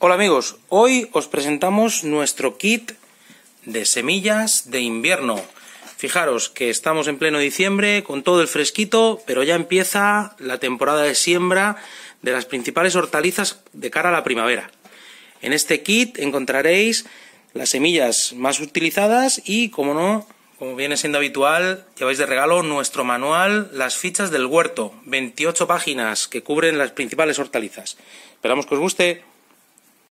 Hola amigos, hoy os presentamos nuestro kit de semillas de invierno. Fijaros que estamos en pleno diciembre con todo el fresquito, pero ya empieza la temporada de siembra de las principales hortalizas de cara a la primavera. En este kit encontraréis las semillas más utilizadas y, como no, como viene siendo habitual, lleváis de regalo nuestro manual Las fichas del huerto, 28 páginas que cubren las principales hortalizas. Esperamos que os guste.